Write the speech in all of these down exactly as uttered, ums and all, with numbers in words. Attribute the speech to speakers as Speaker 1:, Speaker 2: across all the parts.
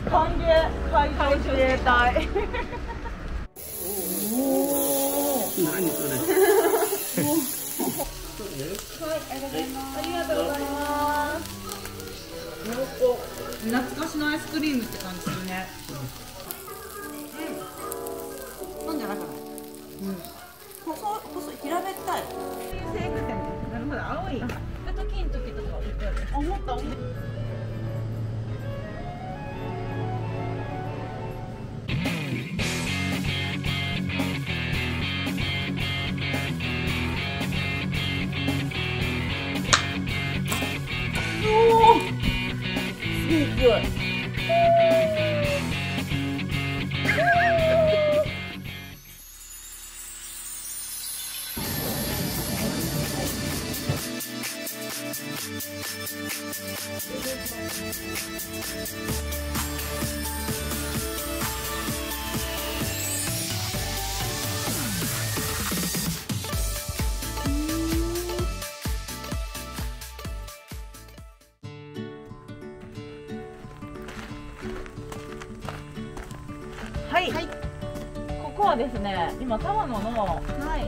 Speaker 1: 歓迎海上自衛隊。おお。何それ。はい、ありがとうございます。ありがとうございます。懐かしのアイスクリームって感じするね。うん。なんじゃなくない。うん。細細い平べったい。制服店。なるほど、青い。あと金時とか売ってある。あ、思った思った。すごい。はい、はい、ここはですね、今玉野の、はい、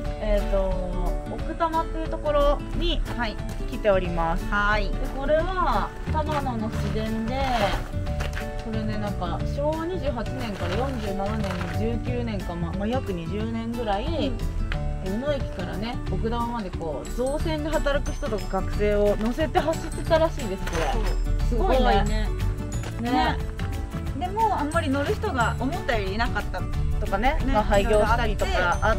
Speaker 1: えっ、ー、と奥多摩っていうところに、はい、来ております。はい。でこれは玉野の自然で、これねなんかしょうわにじゅうはちねんからよんじゅうななねんにじゅうきゅうねんか、まあ、まあ約にじゅうねんぐらい、うん、宇野駅からね奥多摩までこう造船で働く人とか学生を乗せて走ってたらしいです。これすごいね。ね。ね。でもあんまり乗る人が思ったよりいなかったとかね、ね、まあ廃業したりとかあって、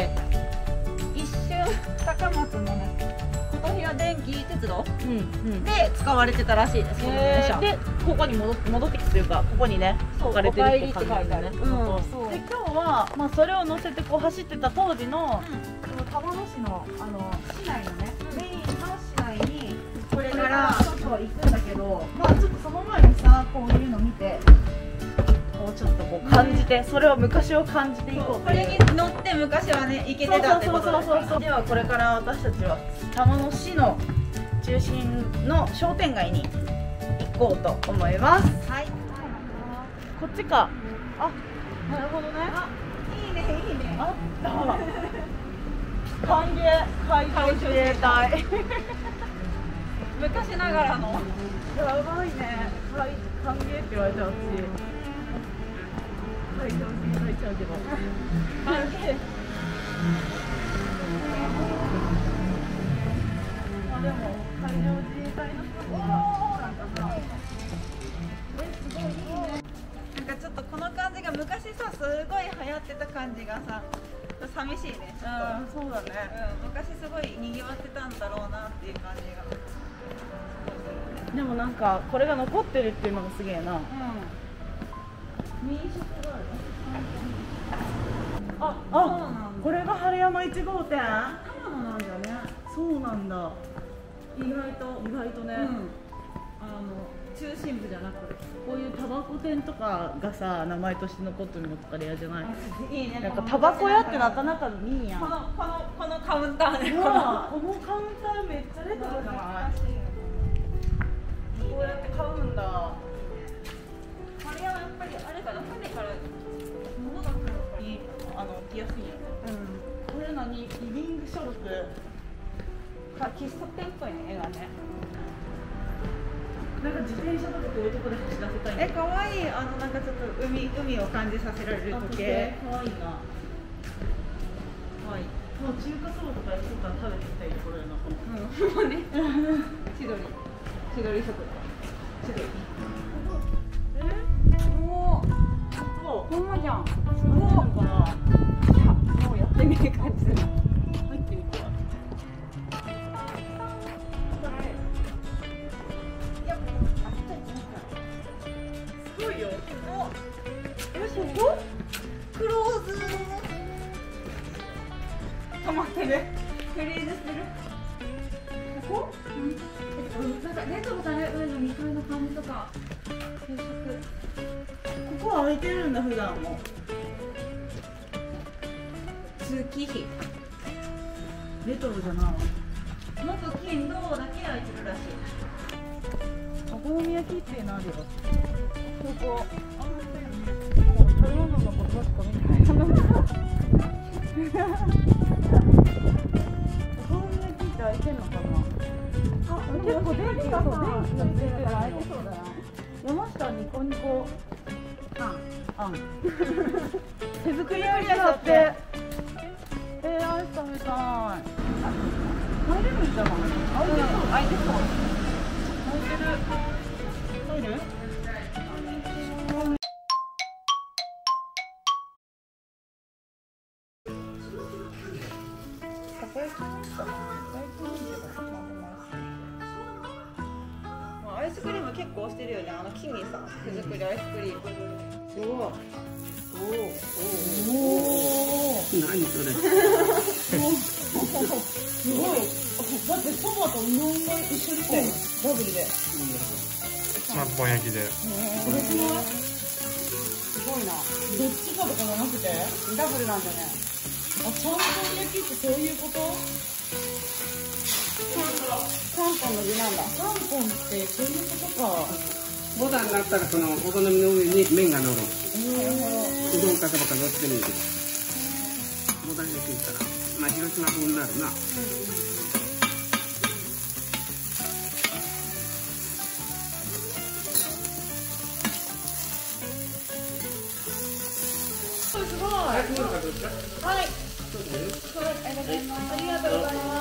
Speaker 1: 一瞬高松のね琴平電気鉄道、うんうん、で使われてたらしいです。えー、でここに戻って戻ってきてというかここにね置かれてるって感じですね。で今日はまあそれを乗せてこう走ってた当時の、うん、その玉野市のあの市内のねメインの市内にこれからちょっと行くんだけど、まあちょっとその前にさこういうの見て。ちょっとこう感じて、それを昔を感じていこう。これに乗って昔はね行けてたってことですか。ではこれから私たちは玉野市の中心の商店街に行こうと思います。はい。こっちか。あ、なるほどね。あ、いいねいいね。あった。歓迎海上自衛隊。昔ながらの。やばいね。歓迎って言われちゃうし。はい、そうそう泣いちゃうけど。歓迎。まあでも海上自衛隊の人もなんかさ、えすごいいいね。なんかちょっとこの感じが昔さすごい流行ってた感じがさ、寂しいね。うん、そうだね。うん、昔すごい賑わってたんだろうなっていう感じが。でもなんかこれが残ってるっていうのがすげえな。うん。民宿がある。あ、あ、これが春山いち号店。玉野なんだね。そうなんだ。意外と意外とね。うん、あの中心部じゃなく、こういうタバコ店とかがさ名前として残ってるのとかレアじゃない？いいね。なんかタバコ屋ってなかなかいいやん。このこのこのカウンターね。このカウンターめっちゃレトロじゃない？こうやって買うんだ。あれはやっぱりあれかな、船から物が来るからにあの来やすいよね。うん。これ何？リビングショルク。か喫茶店っぽいね絵がね。なんか自転車とかこういうとこで走らせたい。え、可愛い。あのなんかちょっと海海を感じさせられる時計。可愛いな。はい。もう中華そばとかそうか食べてみたいところやな。うん。もうね。千鳥。千鳥食堂。千鳥。え？おお。そう。ほんまじゃん。そうなのかな。いや、もうやってみる感じする。入ってみて。すごいよ。お、え、そこ？クローズ。止まってる。フリーズする。ここ？うん。なんかレトロだね。上のにかいの感じとか。定食。ここは空いてるんだ普段も。月日。レトロじゃな。木金土だけ空いてるらしい。お好み焼きっていうのあるよ。ここ。食べ物のことばっか見てない。そんな聞いて開いてんのかな。あ、結構電気がそう、電気がついてるから開いてそうだな。山下ニコニコ。あん。あん。手作りアイスだって。えー、アイス食べたい。入れるんじゃない？開いてそう。開いてそう。開いてる。入る？アイスクリーム結構してるよね。あのキミさん、手作りアイスクリーム。すごい。おお。おお。何それ。すごい。だってそばとうどんが一緒にしてるの。ダブルで。
Speaker 2: ちゃんぽん焼きで。
Speaker 1: すごいな。どっちかとかじゃなくてダブルなんだね。あ、ちゃんぽん焼きってそういうこと？ちゃんぽんの具なんだ。ちゃんぽんってそういうことか。
Speaker 3: ボタンになったらそのお好みの上に麺が乗る。うどんかそばかどっちでもいいけど。ボタンについたら、まあ広島風になるな。
Speaker 1: すごい。はい。はい、ありがとうございます。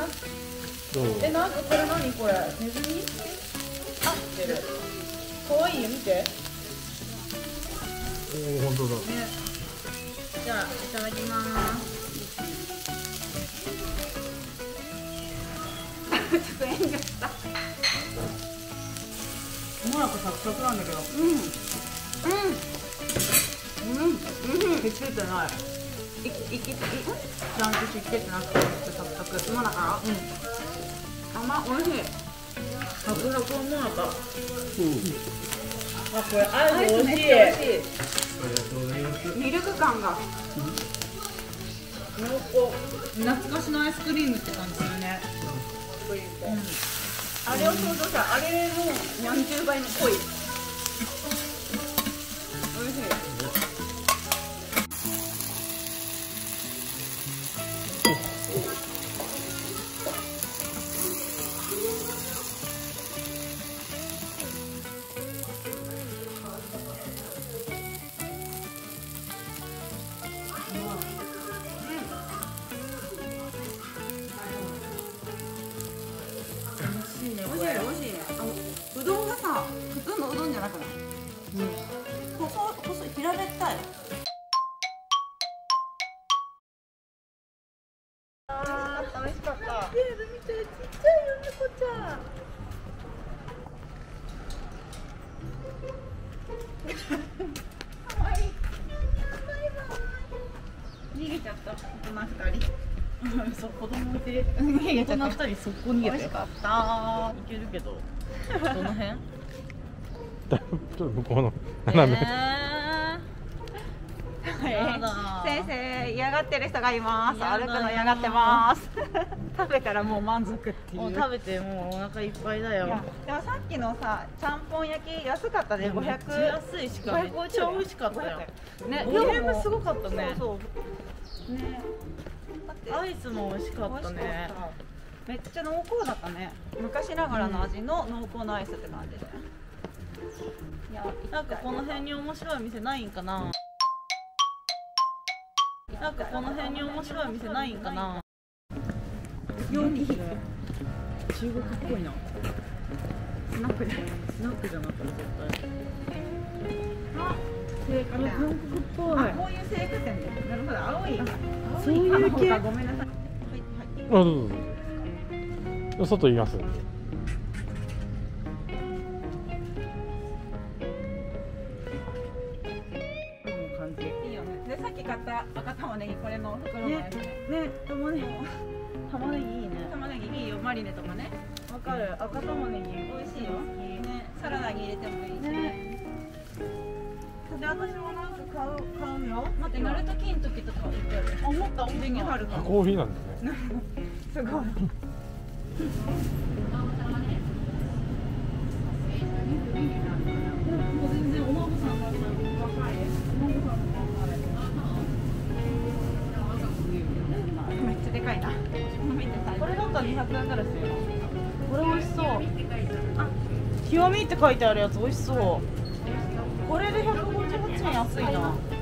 Speaker 1: え、なんかこれ何これ？ネズミ？あ、出る。可愛いよ、見て。
Speaker 2: おお、本当だ。
Speaker 1: ね。じゃあ、いただきます。ちょっと遠慮した。もなかサクサクなんだけど。うん。うん。うん。うん。ひっついてない。い、いき、い、ちゃんとしっけてなくて、サクサク。もなか。うん。甘、おいしい。サクサクもなか。うん。あ、これ、アイス美味しい。ミルク感が。濃厚。懐かしのアイスクリームって感じするね。うん。あれを想像したら、あれの何十倍に濃い。美味しい。うどんがさ、普通のうどんじゃなくない？うん。細細い平べったい。ああ、美味しかった。見て、見て、ちっちゃいよ猫ちゃん。可愛い。バイバイ。逃げちゃった。大人二人。そう、子供いて逃げちゃった。大人二人そこ逃げて。美味しかった。いけるけど。どの辺？
Speaker 2: ちょっと向こうの斜め。
Speaker 1: 先生嫌がってる人がいます。歩くの嫌がってます。食べたらもう満足っていう。もう食べてもうお腹いっぱいだよ。でもさっきのさ、ちゃんぽん焼き安かったでごひゃく。安いしかめっちゃ美味しかったよ。ね、ボリュームすごかったね。そうそう。ね。アイスも美味しかったね。めっちゃ濃厚だったね。昔ながらの味の濃厚なアイスって感じで。いや、なんかこの辺に面白い店ないんかな。なんかこの辺に面白い店ないんかな。容器中国っぽいな。スナックじゃスナックじゃなくて絶対。あ、青果店。韓国っぽい。あ、こういう青果店で。なるほど、青い。そういう系。ごめんなさい。はいはい。
Speaker 2: あ、どうぞどうぞ。外います。
Speaker 1: で、さっき買った赤玉ねぎ、これの袋のやつね。ね、玉ねぎ。玉ねぎいいね。玉ねぎいいよ、マリネとかね。わかる、赤玉ねぎ美味しいよ。ね、サラダに入れてもいいしね。で、私もなんか買う、買うよ。待って、ナルト金時とか売ってる。あ、思った、おでんに貼るか。
Speaker 2: コーヒーなんだね。
Speaker 1: すごい。全然おにひゃくえんぐらいするよ。これ美味しそう。あ、極みって書いてあるやつ美味しそう。これでひゃくごじゅうはちえん安いな。バナナ買おうか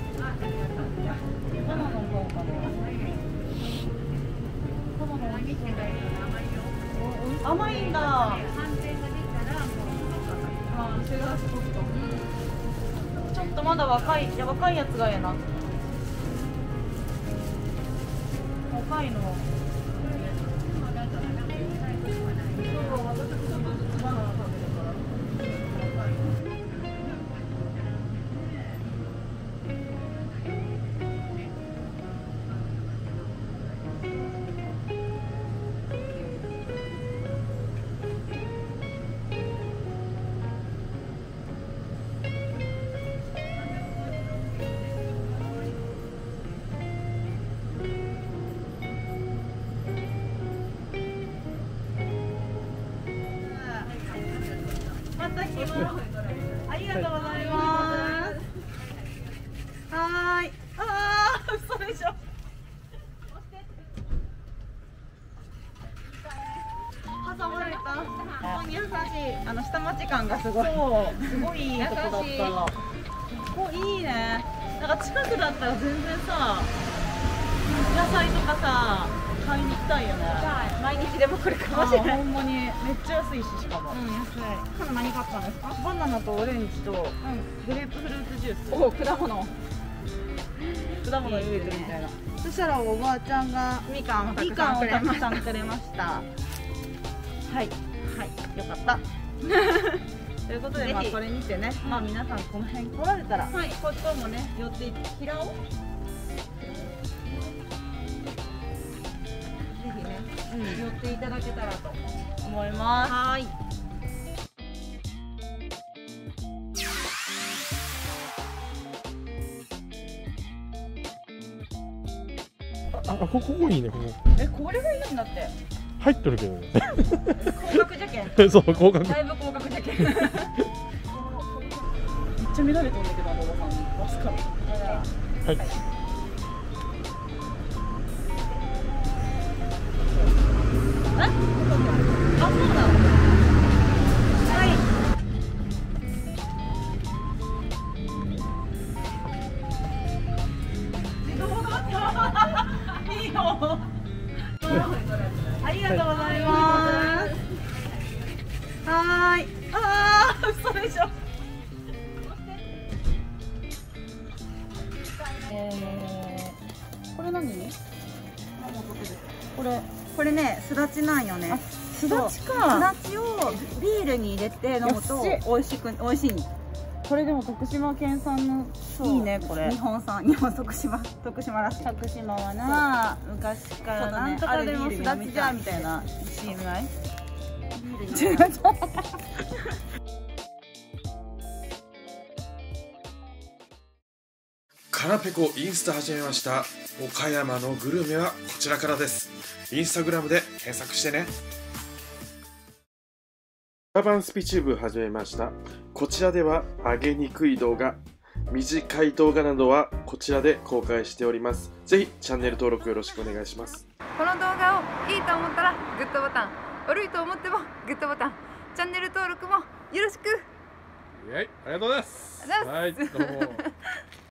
Speaker 1: な。バナナ美味しそう。甘いんだ。あ、シェラースポット。ちょっとまだ若い、いや若いやつがええな。若いの。ありがとうございます。はーい。ああ、嘘でしょ。挟まれた。本当に優しい。あの下町感がすごい。そう、すごいいいとこだった。ここいいね。なんか近くだったら全然さ、野菜とかさ。買いに行きたいよね。毎日でも来るかもしれない。ほんまにめっちゃ安いし、しかも。うん、安い。今何買ったんですか？バナナとオレンジと、うん、グレープフルーツジュース。おお、果物。果物入れてるみたいな。そしたらおばあちゃんがみかんをたくさんくれました。くれました。はいはい、よかった。ということで、まあこれにてね、まあ皆さんこの辺来られたら、はい、こっちもね寄って平尾。うん、寄っていただけたらと思います。はい。
Speaker 2: あ、ここここいいね、ここ。
Speaker 1: え、これがいいんだって。
Speaker 2: 入ってるけどね。
Speaker 1: 高額じゃけん。
Speaker 2: そう、高額。
Speaker 1: だいぶ高額じゃけん。めっちゃ見られてるんだけど、あのおばさんに。わすか。はい。あ、そうだ。はい。いいよ。ありがとうございます。はーい。ああ、嘘でしょ。えー、これ何？これ。これね、すだちなんよね。すだちか。すだちをビールに入れて飲むと美味しく美味しい。これでも徳島県産のいいねこれ。日本産、日本徳島徳島らしい。徳島はな昔からなんとかでもすだちじゃみたいな シーエム ない？
Speaker 4: カナペコインスタ始めました。岡山のグルメはこちらからです。インスタグラムで検索してね。アバンスピチューブ始めました。こちらでは上げにくい動画、短い動画などはこちらで公開しております。ぜひチャンネル登録よろしくお願いします。
Speaker 5: この動画をいいと思ったらグッドボタン、悪いと思ってもグッドボタン、チャンネル登録もよろしく。
Speaker 2: はい、ありがとうございます。
Speaker 5: ありがとうございます。
Speaker 2: はい、どうも。